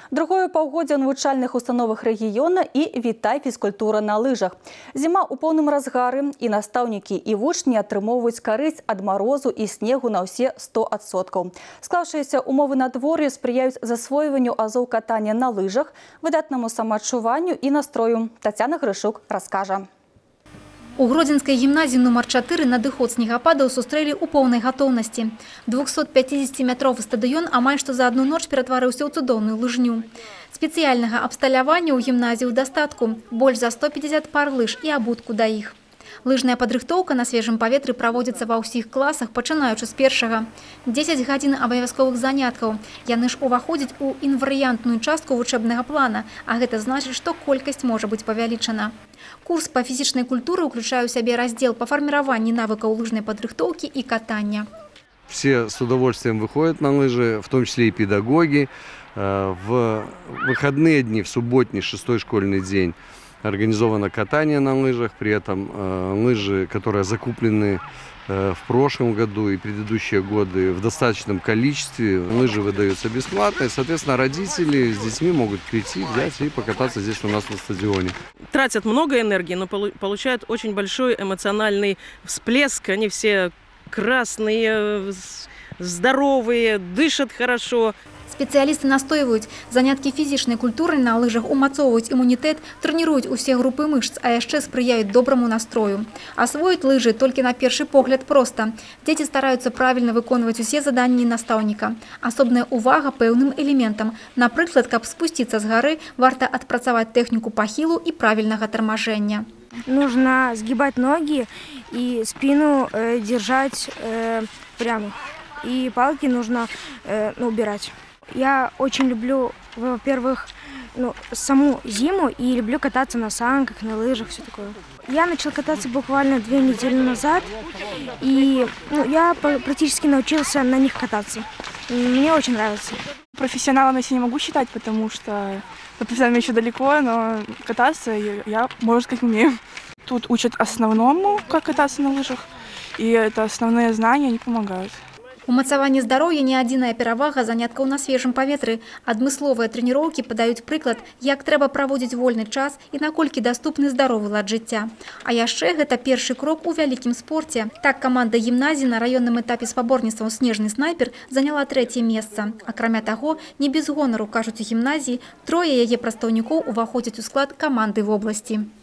Другое паўгоддзя ў навучальных установах рэгіёна і вітай фізкультура на лыжах. Зіма ў поўным разгары, і настаўнікі і вучні атрымоўваюць карысць ад марозу і снегу на ўсе 100%. Склаўшыеся ўмовы надвор'я спрыяюць засвойванню азоў катання на лыжах, выдатнаму самаадчуванню і настрою. Тацяна Грышук раскажа. У Гродзенскай гімназіі нумар 4 надыход снегападаў сустрэлі ў поўнай гатоўнасці. 250-метровы стадыён амаль што за адну ноч ператварыўся ў цудоўную лыжню. Спецыяльнага абсталявання ў гімназіі ў дастатку, больш за 150 пар лыж і абутку да іх. Лыжная падрыхтоўка на свежым паветры праводзіцца ва ўсіх класах, пачынаючы з першага. 10 гадзін абавязковых заняткаў. Яны ж уваходзяць у інварыянтную частку вучэбнага плана, а гэта значыць, што колькасць можа быць павялічана. Курс по фізічнай культуры ўключае ў сябе раздзел па фарміраванні навыкаў лыжнай падрыхтоўкі і катання. Все с удовольствием выходят на лыжи, в том числе и педагоги. В выходные дни, в субботний, 6-й школьный день, организовано катание на лыжах. При этом лыжи, которые закуплены в прошлом году и предыдущие годы в достаточном количестве, лыжи выдаются бесплатно. И, соответственно, родители с детьми могут прийти, взять и покататься здесь у нас на стадионе. Тратят много энергии, но получают очень большой эмоциональный всплеск. Они все красные, здоровые, дышат хорошо. Спецыялісты настойваюць, заняткі фізічнай культуры на лыжах умацоўваюць імунітэт, трэніруюць усе групы мышц, а яшчэ спрыяюць добраму настрою. Асвоіць лыжы толькі на першы погляд проста. Дзеці стараюцца правільна выконваць усе заданні настаўніка. Асобная увага пэўным элементам. Напрыклад, каб спусціцца з гары, варта адпрацаваць тэхніку пахілу і правільнага тармажэння. Нужно сгибать ноги и спину держать прямо. И палки нужно убирать. Я очень люблю, во-первых, саму зиму и люблю кататься на санках, на лыжах, все такое. Я начал кататься буквально 2 недели назад, и я практически научился на них кататься. Мне очень нравится. Профессионалом я себя не могу считать, потому что до профессионала еще далеко, но кататься я, можно сказать, умею. Тут учат основному, как кататься на лыжах, и это основные знания, они помогают. Умацаванне здароўя не адзіная перавага заняткаў на свежым паветры. Адмысловыя трэніроўкі падаюць прыклад, як трэба праводзіць вольны час і наколькі даступны здаровы лад жыцця. А яшчэ гэта першы крок у вялікім спорце. Так каманда гімназіі на раённым этапе спаборніцтваў «Снежны снайпер» заняла 3-е месца. Акрамя таго, не без гонару, кажуць у гімназіі, 3 яе прадстаўнікоў уваходзяць у склад каманды вобласці.